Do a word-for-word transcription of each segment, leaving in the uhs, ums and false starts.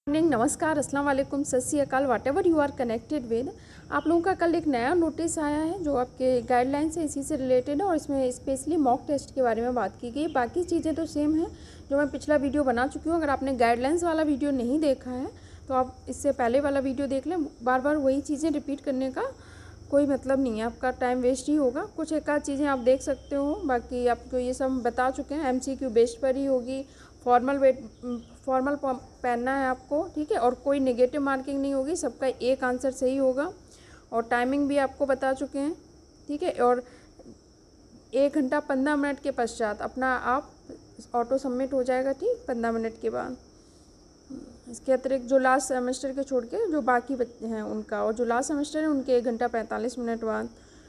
Morning, नमस्कार, अस्सलाम वालेकुम, सत श्री अकाल, whatever you are connected with. आप लोगों का कल एक नया नोटिस आया है जो आपके गाइडलाइंस है, इसी से रिलेटेड है और इसमें स्पेशली मॉक टेस्ट के बारे में बात की गई। बाकी चीज़ें तो सेम है जो मैं पिछला वीडियो बना चुकी हूँ। अगर आपने गाइडलाइंस वाला वीडियो नहीं देखा है तो आप इससे पहले वाला वीडियो देख लें। बार बार वही चीज़ें रिपीट करने का कोई मतलब नहीं है, आपका टाइम वेस्ट ही होगा। कुछ एक आध चीज़ें आप देख सकते हो, बाकी आपको ये सब बता चुके हैं। एमसीक्यू बेस्ड पर ही होगी, फॉर्मल वेट फॉर्मल पहनना है आपको, ठीक है। और कोई नेगेटिव मार्किंग नहीं होगी, सबका एक आंसर सही होगा। और टाइमिंग भी आपको बता चुके हैं, ठीक है। और एक घंटा पंद्रह मिनट के पश्चात अपना आप ऑटो सबमिट हो जाएगा, ठीक, पंद्रह मिनट के बाद। इसके अतिरिक्त जो लास्ट सेमेस्टर के छोड़ के जो बाकी बच्चे हैं उनका, और जो लास्ट सेमेस्टर है उनके एक घंटा पैंतालीस मिनट बाद।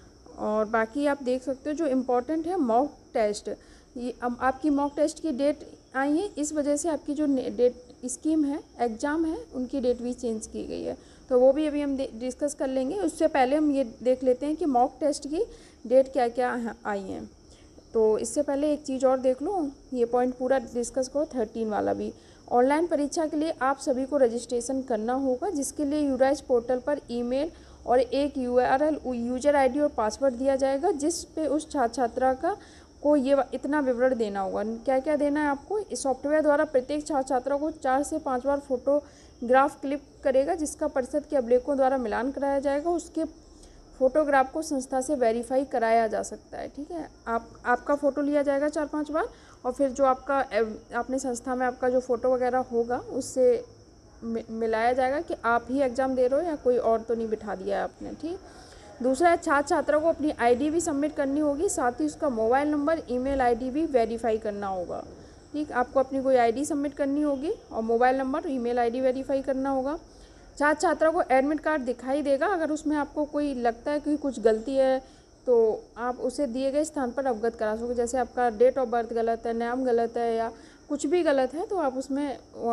और बाकी आप देख सकते हो जो इम्पोर्टेंट है मॉक टेस्ट, ये अब आपकी मॉक टेस्ट की डेट आई है, इस वजह से आपकी जो डेट स्कीम है, एग्ज़ाम है, उनकी डेट भी चेंज की गई है। तो वो भी अभी हम डिस्कस कर लेंगे। उससे पहले हम ये देख लेते हैं कि मॉक टेस्ट की डेट क्या क्या आई हैं। तो इससे पहले एक चीज़ और देख लो, ये पॉइंट पूरा डिस्कस करो, थर्टीन वाला भी। ऑनलाइन परीक्षा के लिए आप सभी को रजिस्ट्रेशन करना होगा, जिसके लिए यूराइज पोर्टल पर ईमेल और एक यूआरएल यूजर आईडी और पासवर्ड दिया जाएगा, जिस पे उस छात्र छात्रा का को ये इतना विवरण देना होगा। क्या क्या देना है आपको? इस सॉफ्टवेयर द्वारा प्रत्येक छात्र छात्रा को चार से पाँच बार फोटोग्राफ क्लिक करेगा, जिसका परिषद के अभिलेखों द्वारा मिलान कराया जाएगा। उसके फ़ोटोग्राफ को संस्था से वेरीफाई कराया जा सकता है, ठीक है। आप आपका फ़ोटो लिया जाएगा चार पांच बार, और फिर जो आपका अपने संस्था में आपका जो फ़ोटो वगैरह होगा उससे मिलाया जाएगा कि आप ही एग्ज़ाम दे रहे हो या कोई और तो नहीं बिठा दिया है आपने, ठीक। दूसरा है, छात्र छात्रा को अपनी आईडी भी सबमिट करनी होगी, साथ ही उसका मोबाइल नंबर, ईमेल आईडी भी वेरीफाई करना होगा, ठीक। आपको अपनी कोई आईडी सबमिट करनी होगी और mobile number, email ID verify करना होगा। छात्र छात्रा को एडमिट कार्ड दिखाई देगा। अगर उसमें आपको कोई लगता है कि कुछ गलती है तो आप उसे दिए गए स्थान पर अवगत करा सकोगे। जैसे आपका डेट ऑफ बर्थ गलत है, नाम गलत है या कुछ भी गलत है, तो आप उसमें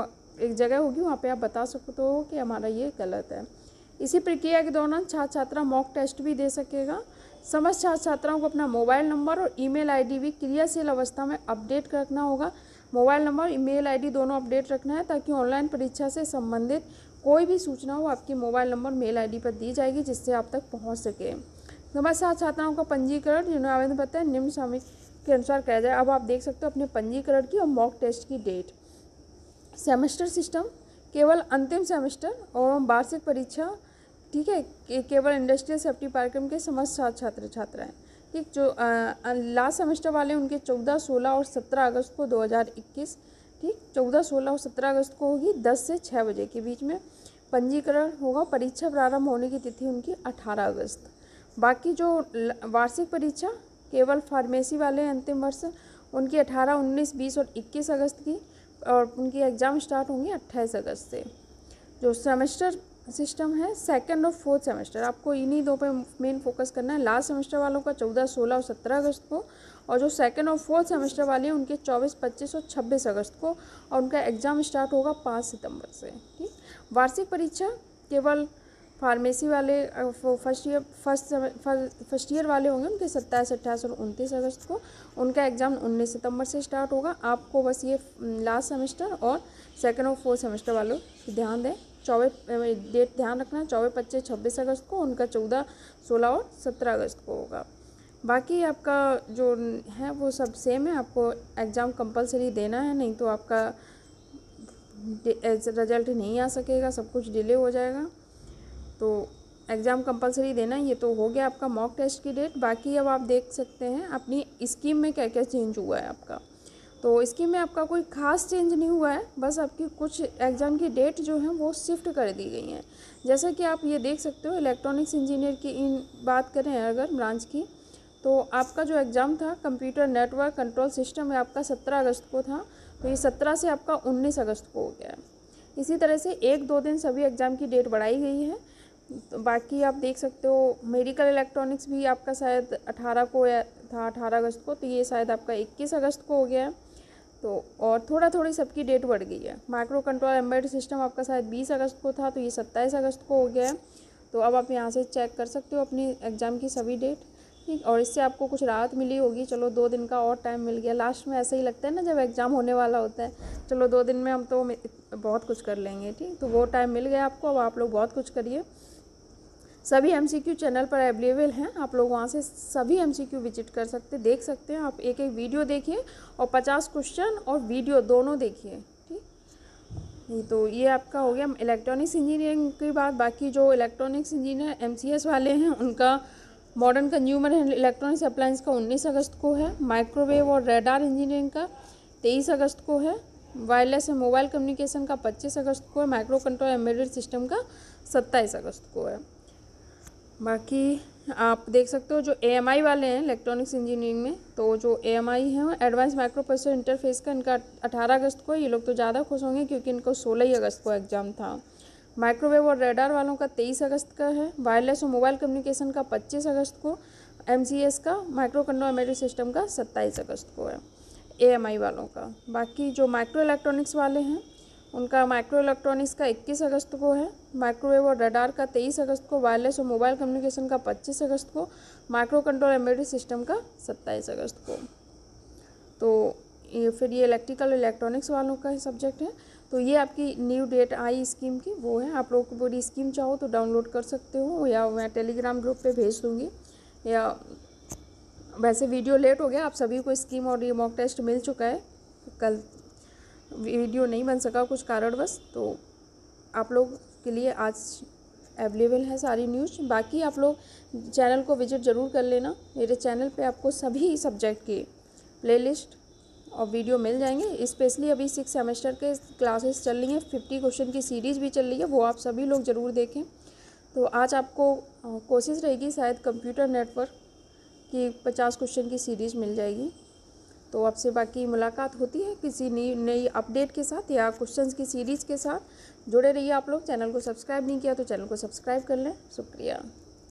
एक जगह होगी वहाँ पे आप बता सकते हो कि हमारा ये गलत है। इसी प्रक्रिया के दौरान छात्र छात्रा मॉक टेस्ट भी दे सकेगा। समस्त छात्र छात्राओं को अपना मोबाइल नंबर और ईमेल आईडी भी क्रियाशील अवस्था में अपडेट रखना होगा। मोबाइल नंबर, ईमेल आईडी दोनों अपडेट रखना है, ताकि ऑनलाइन परीक्षा से संबंधित कोई भी सूचना हो आपकी मोबाइल नंबर, मेल आईडी पर दी जाएगी, जिससे आप तक पहुंच सके। समस्त छात्र छात्राओं का पंजीकरण जिन्हें आवेदन पत्र है निम्न सामयिक के अनुसार किया जाए। अब आप देख सकते हो अपने पंजीकरण की और मॉक टेस्ट की डेट। सेमेस्टर सिस्टम केवल अंतिम सेमेस्टर और वार्षिक परीक्षा, ठीक है, केवल इंडस्ट्रियल सेफ्टी कार्यक्रम के समस्त छात्र छात्र छात्राएँ, ठीक। जो लास्ट सेमेस्टर वाले उनके चौदह, सोलह और सत्रह अगस्त को दो हज़ार इक्कीस, ठीक, चौदह, सोलह और सत्रह अगस्त को होगी, दस से छः बजे के बीच में पंजीकरण होगा। परीक्षा प्रारंभ होने की तिथि उनकी अठारह अगस्त। बाकी जो वार्षिक परीक्षा केवल फार्मेसी वाले अंतिम वर्ष, उनकी अठारह, उन्नीस, बीस और इक्कीस अगस्त की, और उनकी एग्ज़ाम स्टार्ट होंगे अट्ठाईस अगस्त से। जो सेमेस्टर सिस्टम है सेकंड और फोर्थ सेमेस्टर, आपको इन्हीं दो पे मेन फोकस करना है। लास्ट सेमेस्टर वालों का चौदह, सोलह और सत्रह अगस्त को, और जो सेकंड और फोर्थ सेमेस्टर वाले हैं उनके चौबीस, पच्चीस और छब्बीस अगस्त को, और उनका एग्ज़ाम स्टार्ट होगा पाँच सितंबर से, ठीक। वार्षिक परीक्षा केवल फार्मेसी वाले first year first first year वाले होंगे, उनके सत्ताईस, अट्ठाईस और उनतीस अगस्त को। उनका एग्ज़ाम उन्नीस सितंबर से स्टार्ट होगा। आपको बस ये लास्ट सेमेस्टर और सेकंड और फोर्थ सेमेस्टर वालों ध्यान दें, चौबीस डेट ध्यान रखना, चौबीस, पच्चीस, छब्बीस अगस्त को। उनका चौदह, सोलह और सत्रह अगस्त को होगा। बाकी आपका जो है वो सब सेम है। आपको एग्ज़ाम कंपलसरी देना है, नहीं तो आपका रिजल्ट नहीं आ सकेगा, सब कुछ डिले हो जाएगा। तो एग्ज़ाम कंपलसरी देना, ये तो हो गया आपका मॉक टेस्ट की डेट। बाकी अब आप देख सकते हैं अपनी स्कीम में क्या क्या चेंज हुआ है आपका। तो स्कीम में आपका कोई खास चेंज नहीं हुआ है, बस आपकी कुछ एग्ज़ाम की डेट जो है वो शिफ्ट कर दी गई हैं। जैसे कि आप ये देख सकते हो, इलेक्ट्रॉनिक्स इंजीनियर की इन बात करें अगर ब्रांच की, तो आपका जो एग्ज़ाम था कंप्यूटर नेटवर्क कंट्रोल सिस्टम में आपका सत्रह अगस्त को था, तो ये सत्रह से आपका उन्नीस अगस्त को हो गया है। इसी तरह से एक दो दिन सभी एग्ज़ाम की डेट बढ़ाई गई है। तो बाकी आप देख सकते हो मेडिकल इलेक्ट्रॉनिक्स भी आपका शायद अठारह को था, अठारह अगस्त को, तो ये शायद आपका इक्कीस अगस्त को हो गया है। तो और थोड़ा थोड़ी सबकी डेट बढ़ गई है। माइक्रो कंट्रोल एम्बेडेड सिस्टम आपका शायद बीस अगस्त को था, तो ये सत्ताईस अगस्त को हो गया है। तो अब आप यहाँ से चेक कर सकते हो अपनी एग्ज़ाम की सभी डेट। ठीक। और इससे आपको कुछ राहत मिली होगी, चलो दो दिन का और टाइम मिल गया। लास्ट में ऐसा ही लगता है ना जब एग्ज़ाम होने वाला होता है, चलो दो दिन में हम तो बहुत कुछ कर लेंगे, ठीक। तो वो टाइम मिल गया आपको, अब आप लोग बहुत कुछ करिए। सभी एमसीक्यू चैनल पर अवेलेबल हैं, आप लोग वहाँ से सभी एमसीक्यू विजिट कर सकते देख सकते हैं। आप एक एक वीडियो देखिए और पचास क्वेश्चन और वीडियो दोनों देखिए, ठीक। तो ये आपका हो गया इलेक्ट्रॉनिक्स इंजीनियरिंग की बात। बाकी जो इलेक्ट्रॉनिक्स इंजीनियर एमसीएस वाले हैं उनका मॉडर्न कंज्यूमर इलेक्ट्रॉनिक्स अप्लायंस का उन्नीस अगस्त को है। माइक्रोवेव और रडार इंजीनियरिंग का तेईस अगस्त को है। वायरलेस और मोबाइल कम्युनिकेशन का पच्चीस अगस्त को है। माइक्रो कंट्रोल एम्बेडेड सिस्टम का सत्ताईस अगस्त को है। बाकी आप देख सकते हो जो एएमआई वाले हैं इलेक्ट्रॉनिक्स इंजीनियरिंग में, तो जो एएमआई है एडवांस माइक्रो प्रोसेसर इंटरफेस का इनका अठारह अगस्त को। ये लोग तो ज़्यादा खुश होंगे क्योंकि इनको सोलह ही अगस्त को एग्ज़ाम था। माइक्रोवेव और रडार वालों का तेईस अगस्त का है। वायरलेस और मोबाइल कम्युनिकेशन का पच्चीस अगस्त को। एमसीएस का माइक्रो कंट्रोल एम्बेडेड सिस्टम का सत्ताईस अगस्त को है एएमआई वालों का। बाकी जो माइक्रो इलेक्ट्रॉनिक्स वाले हैं उनका माइक्रो इलेक्ट्रॉनिक्स का इक्कीस अगस्त को है। माइक्रोवेव और रडार का तेईस अगस्त को। वायरलेस और मोबाइल कम्युनिकेशन का पच्चीस अगस्त को। माइक्रो कंट्रोल एम्बेडेड सिस्टम का सत्ताईस अगस्त को। तो ये फिर ये इलेक्ट्रिकल इलेक्ट्रॉनिक्स वालों का सब्जेक्ट है। तो ये आपकी न्यू डेट आई स्कीम की वो है। आप लोगों को पूरी स्कीम चाहो तो डाउनलोड कर सकते हो, या मैं टेलीग्राम ग्रुप पे भेज दूँगी। या वैसे वीडियो लेट हो गया, आप सभी को स्कीम और ये मॉक टेस्ट मिल चुका है। कल वीडियो नहीं बन सका कुछ कारणवश, तो आप लोग के लिए आज अवेलेबल है सारी न्यूज़। बाकी आप लोग चैनल को विजिट ज़रूर कर लेना। मेरे चैनल पे आपको सभी सब्जेक्ट की प्लेलिस्ट और वीडियो मिल जाएंगे। स्पेशली अभी सिक्स सेमेस्टर के क्लासेस चल रही हैं, फिफ्टी क्वेश्चन की सीरीज़ भी चल रही है, वो आप सभी लोग ज़रूर देखें। तो आज आपको कोशिश रहेगी शायद कंप्यूटर नेटवर्क की पचास क्वेश्चन की सीरीज़ मिल जाएगी। तो आपसे बाकी मुलाकात होती है किसी नई नई अपडेट के साथ या क्वेश्चंस की सीरीज़ के साथ। जुड़े रहिए आप लोग। चैनल को सब्सक्राइब नहीं किया तो चैनल को सब्सक्राइब कर लें। शुक्रिया।